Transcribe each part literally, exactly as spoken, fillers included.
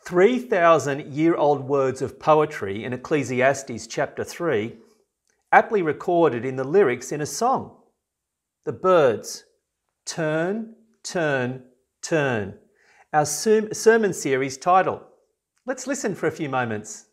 three thousand year old words of poetry in Ecclesiastes chapter three, aptly recorded in the lyrics in a song. The birds, turn, turn, turn. Our sermon series title. Let's listen for a few moments.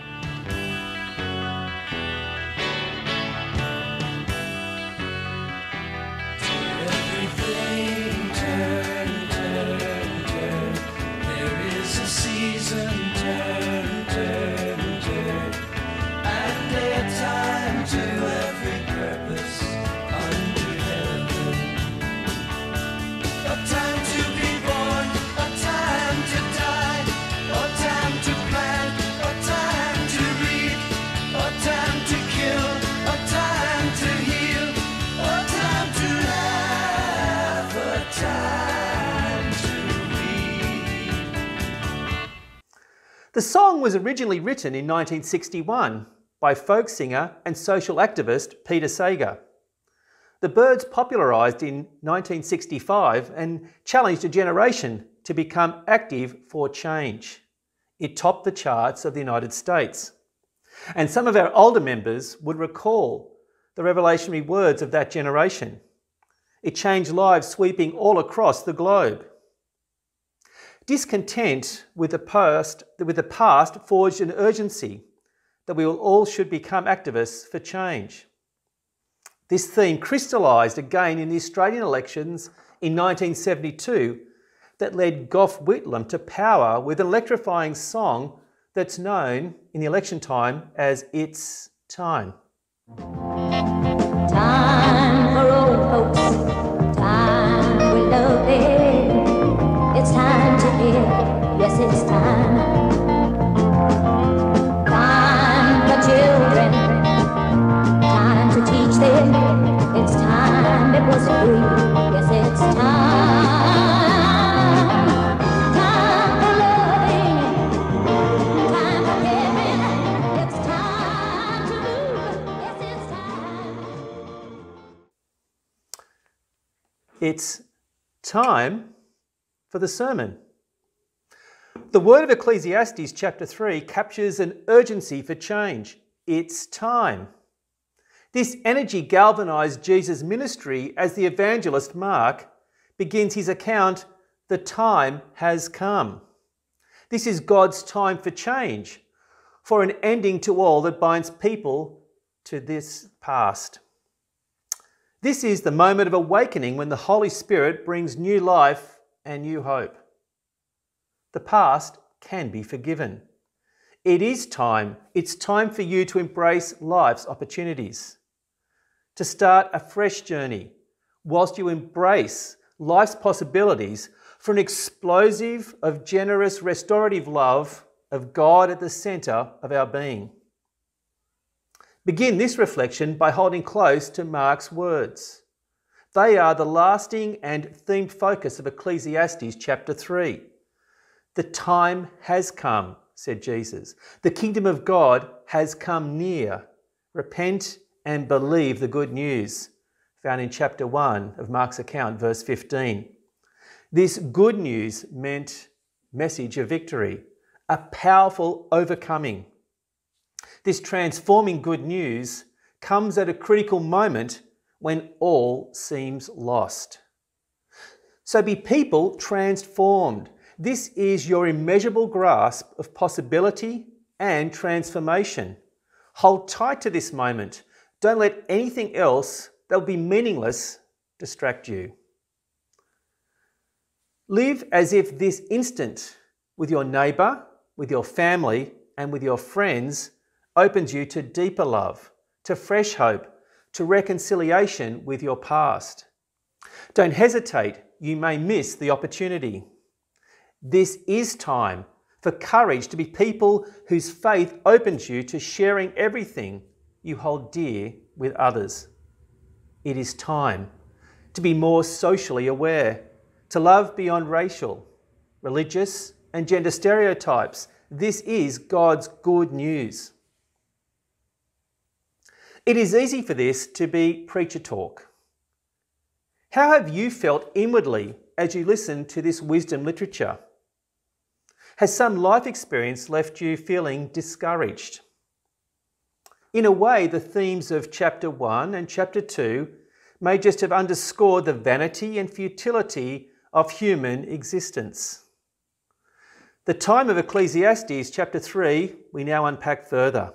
The song was originally written in nineteen sixty-one by folk singer and social activist Peter Sager. The Byrds popularised in nineteen sixty-five and challenged a generation to become active for change. It topped the charts of the United States. And some of our older members would recall the revelationary words of that generation. It changed lives sweeping all across the globe. Discontent with the past, with the past forged an urgency that we all should become activists for change. This theme crystallised again in the Australian elections in nineteen seventy-two that led Gough Whitlam to power with an electrifying song that's known in the election time as It's Time. Time for old folks, time for loving. It's time to live, yes it's time. Time for children, time to teach them. It's time it was free, yes it's time. Time for loving, time for caring. It's time to move, yes it's time. It's time for the sermon. The word of Ecclesiastes chapter three captures an urgency for change. It's time. This energy galvanised Jesus' ministry as the evangelist Mark begins his account, "The time has come." This is God's time for change, for an ending to all that binds people to this past. This is the moment of awakening when the Holy Spirit brings new life and new hope. The past can be forgiven. It is time. It's time for you to embrace life's opportunities, to start a fresh journey whilst you embrace life's possibilities for an explosive of generous restorative love of God at the centre of our being. Begin this reflection by holding close to Mark's words. They are the lasting and themed focus of Ecclesiastes chapter three. The time has come, said Jesus. The kingdom of God has come near. Repent and believe the good news, found in chapter one of Mark's account, verse fifteen. This good news meant message of victory, a powerful overcoming. This transforming good news comes at a critical moment when all seems lost. So be people transformed. This is your immeasurable grasp of possibility and transformation. Hold tight to this moment. Don't let anything else that will be meaningless distract you. Live as if this instant with your neighbour, with your family and with your friends opens you to deeper love, to fresh hope, to reconciliation with your past. Don't hesitate, you may miss the opportunity. This is time for courage to be people whose faith opens you to sharing everything you hold dear with others. It is time to be more socially aware, to love beyond racial, religious and gender stereotypes. This is God's good news. It is easy for this to be preacher talk. How have you felt inwardly as you listen to this wisdom literature? Has some life experience left you feeling discouraged? In a way, the themes of chapter one and chapter two may just have underscored the vanity and futility of human existence. The time of Ecclesiastes chapter three we now unpack further.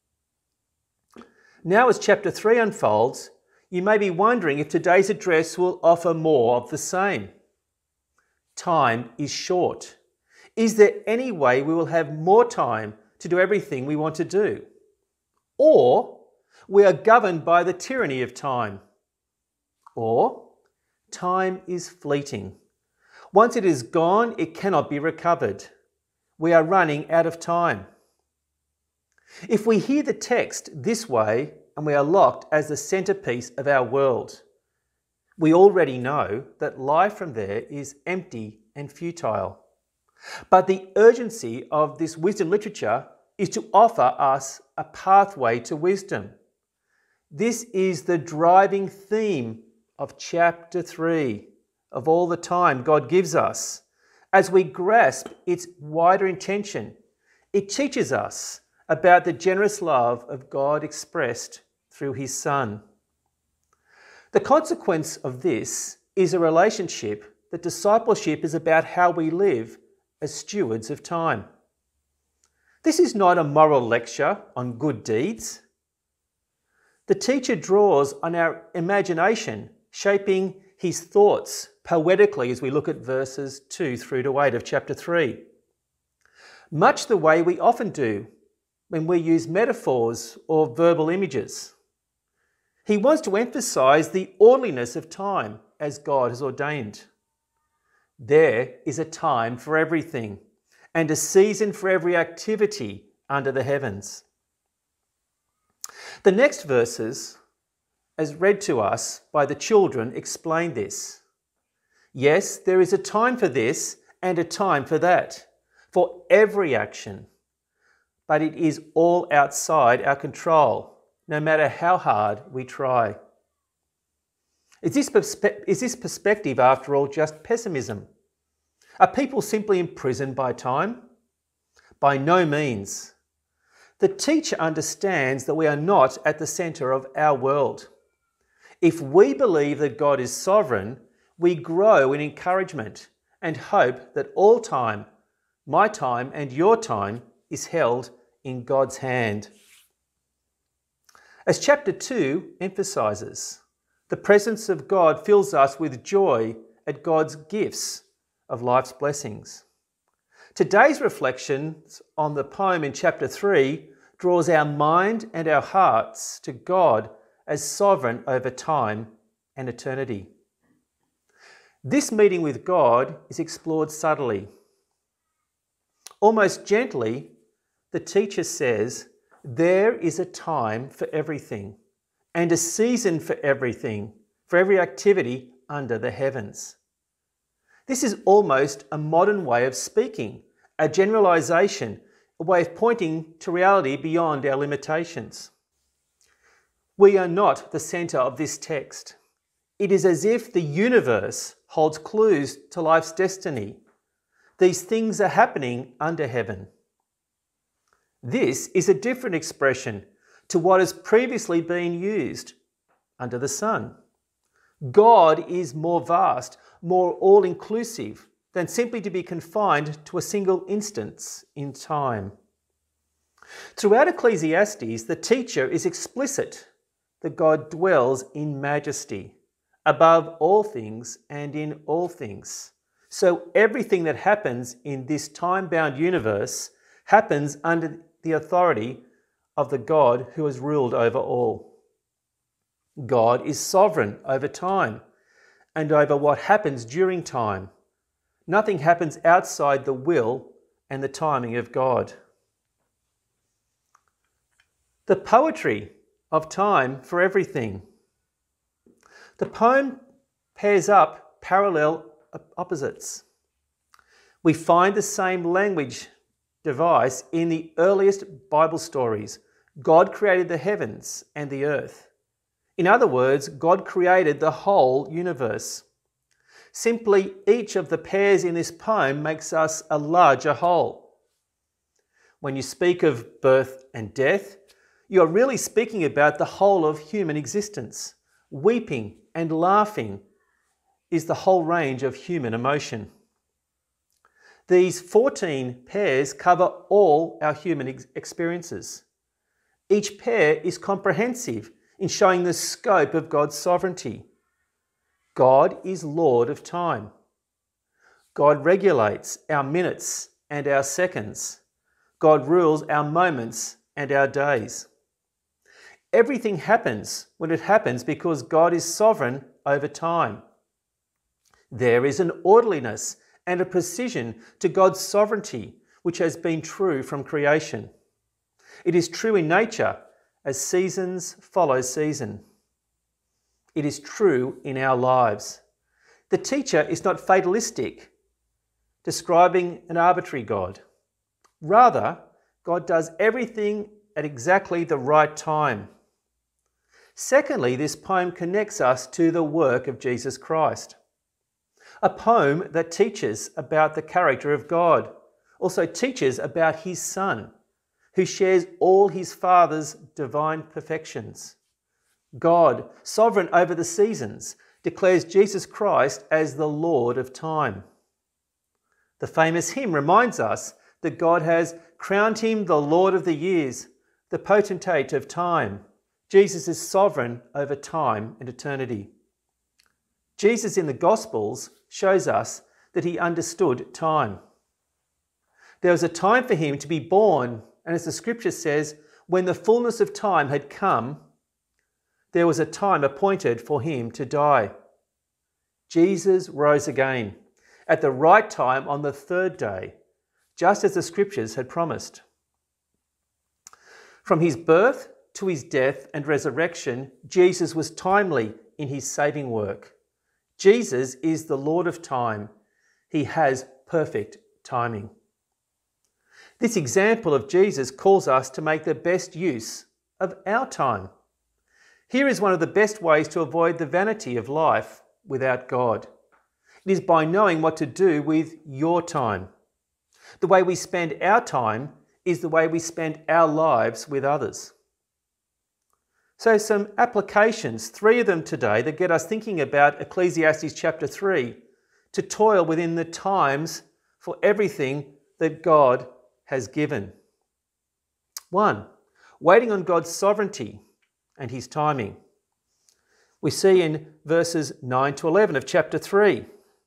Now as chapter three unfolds, you may be wondering if today's address will offer more of the same. Time is short. Is there any way we will have more time to do everything we want to do? Or we are governed by the tyranny of time? Or time is fleeting. Once it is gone, it cannot be recovered. We are running out of time. If we hear the text this way and we are locked as the centerpiece of our world, we already know that life from there is empty and futile. But the urgency of this wisdom literature is to offer us a pathway to wisdom. This is the driving theme of chapter three, of all the time God gives us. As we grasp its wider intention, it teaches us about the generous love of God expressed through his Son. The consequence of this is a relationship that discipleship is about how we live as stewards of time. This is not a moral lecture on good deeds. The teacher draws on our imagination, shaping his thoughts poetically as we look at verses two through to eight of chapter three. Much the way we often do when we use metaphors or verbal images. He wants to emphasize the orderliness of time as God has ordained. There is a time for everything and a season for every activity under the heavens. The next verses, as read to us by the children, explain this. Yes, there is a time for this and a time for that, for every action, but it is all outside our control, no matter how hard we try. Is this, perspe- is this perspective, after all, just pessimism? Are people simply imprisoned by time? By no means. The teacher understands that we are not at the centre of our world. If we believe that God is sovereign, we grow in encouragement and hope that all time, my time and your time, is held in God's hand. As chapter two emphasises, the presence of God fills us with joy at God's gifts of life's blessings. Today's reflections on the poem in chapter three draws our mind and our hearts to God as sovereign over time and eternity. This meeting with God is explored subtly. Almost gently, the teacher says, there is a time for everything and a season for everything, for every activity under the heavens. This is almost a modern way of speaking, a generalisation, a way of pointing to reality beyond our limitations. We are not the centre of this text. It is as if the universe holds clues to life's destiny. These things are happening under heaven. This is a different expression to what has previously been used under the sun. God is more vast, more all-inclusive than simply to be confined to a single instance in time. Throughout Ecclesiastes, the teacher is explicit that God dwells in majesty, above all things and in all things. So everything that happens in this time-bound universe happens under the authority of the God who has ruled over all. God is sovereign over time and over what happens during time. Nothing happens outside the will and the timing of God. The poetry of time for everything. The poem pairs up parallel opposites. We find the same language device in the earliest Bible stories. God created the heavens and the earth. In other words, God created the whole universe. Simply, each of the pairs in this poem makes us a larger whole. When you speak of birth and death, you are really speaking about the whole of human existence. Weeping and laughing is the whole range of human emotion. These fourteen pairs cover all our human ex- experiences. Each pair is comprehensive in showing the scope of God's sovereignty. God is Lord of time. God regulates our minutes and our seconds. God rules our moments and our days. Everything happens when it happens because God is sovereign over time. There is an orderliness and a precision to God's sovereignty which has been true from creation. It is true in nature as seasons follow season. It is true in our lives. The teacher is not fatalistic, describing an arbitrary God. Rather, God does everything at exactly the right time. Secondly, this poem connects us to the work of Jesus Christ. A poem that teaches about the character of God, also teaches about his Son, who shares all his Father's divine perfections. God, sovereign over the seasons, declares Jesus Christ as the Lord of time. The famous hymn reminds us that God has crowned him the Lord of the years, the potentate of time. Jesus is sovereign over time and eternity. Jesus in the Gospels shows us that he understood time. There was a time for him to be born, and as the scripture says, when the fullness of time had come, there was a time appointed for him to die. Jesus rose again at the right time on the third day, just as the scriptures had promised. From his birth to his death and resurrection, Jesus was timely in his saving work. Jesus is the Lord of time. He has perfect timing. This example of Jesus calls us to make the best use of our time. Here is one of the best ways to avoid the vanity of life without God. It is by knowing what to do with your time. The way we spend our time is the way we spend our lives with others. So some applications, three of them today, that get us thinking about Ecclesiastes chapter three, to toil within the times for everything that God has given. One, waiting on God's sovereignty and his timing. We see in verses nine to eleven of chapter three.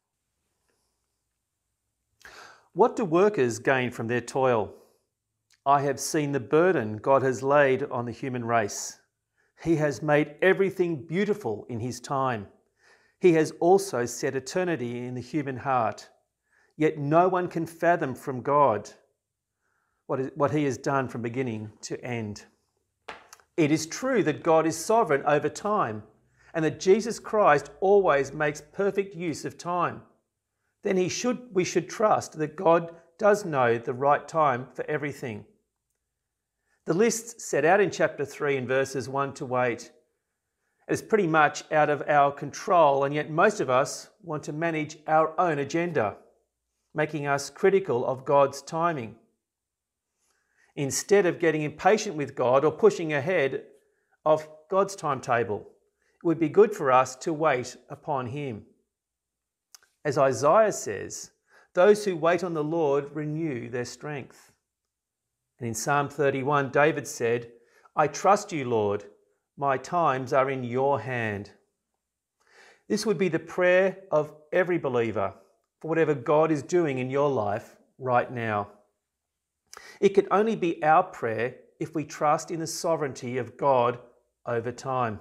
What do workers gain from their toil? I have seen the burden God has laid on the human race. He has made everything beautiful in his time. He has also set eternity in the human heart. Yet no one can fathom from God what, is, what he has done from beginning to end. It is true that God is sovereign over time and that Jesus Christ always makes perfect use of time. Then he should, we should trust that God does know the right time for everything. The list set out in chapter three in verses one to eight is pretty much out of our control, and yet most of us want to manage our own agenda, making us critical of God's timing. Instead of getting impatient with God or pushing ahead of God's timetable, it would be good for us to wait upon him. As Isaiah says, those who wait on the Lord renew their strength. And in Psalm thirty-one, David said, I trust you, Lord. My times are in your hand. This would be the prayer of every believer for whatever God is doing in your life right now. It can only be our prayer if we trust in the sovereignty of God over time.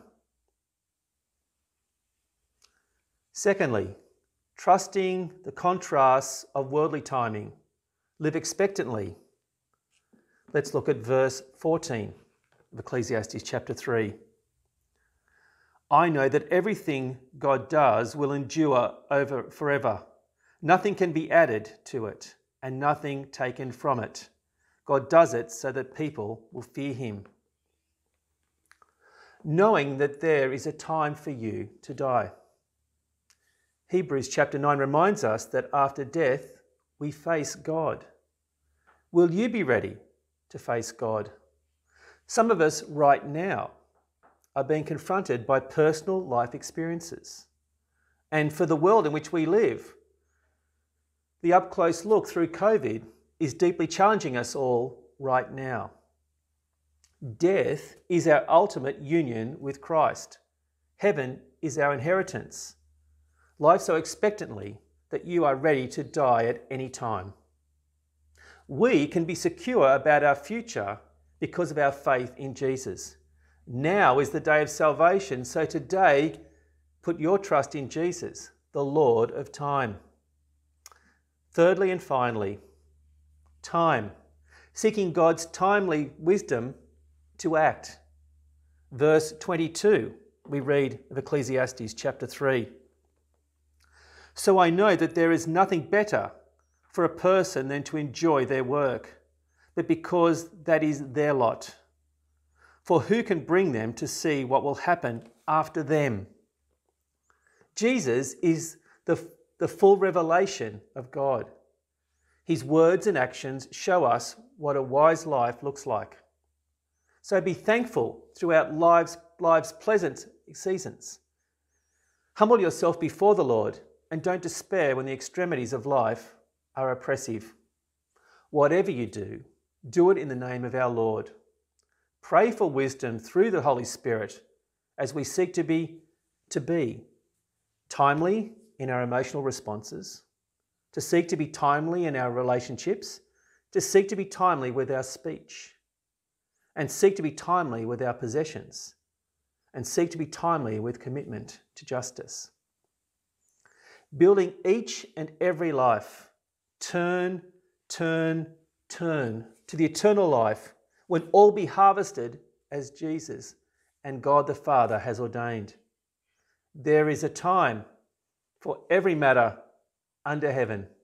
Secondly, trusting the contrasts of worldly timing. Live expectantly. Let's look at verse fourteen of Ecclesiastes chapter three. I know that everything God does will endure over forever. Nothing can be added to it and nothing taken from it. God does it so that people will fear him. Knowing that there is a time for you to die. Hebrews chapter nine reminds us that after death we face God. Will you be ready to face God. Some of us right now are being confronted by personal life experiences. And for the world in which we live, the up-close look through COVID is deeply challenging us all right now. Death is our ultimate union with Christ. Heaven is our inheritance. Life so expectantly that you are ready to die at any time. We can be secure about our future because of our faith in Jesus. Now is the day of salvation, so today put your trust in Jesus, the Lord of time. Thirdly and finally, time. Seeking God's timely wisdom to act. Verse twenty-two, we read of Ecclesiastes chapter three. So I know that there is nothing better for a person than to enjoy their work, but because that is their lot. For who can bring them to see what will happen after them? Jesus is the, the full revelation of God. His words and actions show us what a wise life looks like. So be thankful throughout life's, life's pleasant seasons. Humble yourself before the Lord and don't despair when the extremities of life are oppressive. Whatever you do, do it in the name of our Lord. Pray for wisdom through the Holy Spirit as we seek to be, to be timely in our emotional responses, to seek to be timely in our relationships, to seek to be timely with our speech, and seek to be timely with our possessions, and seek to be timely with commitment to justice. Building each and every life, turn, turn, turn to the eternal life when all be harvested as Jesus and God the Father has ordained. There is a time for every matter under heaven.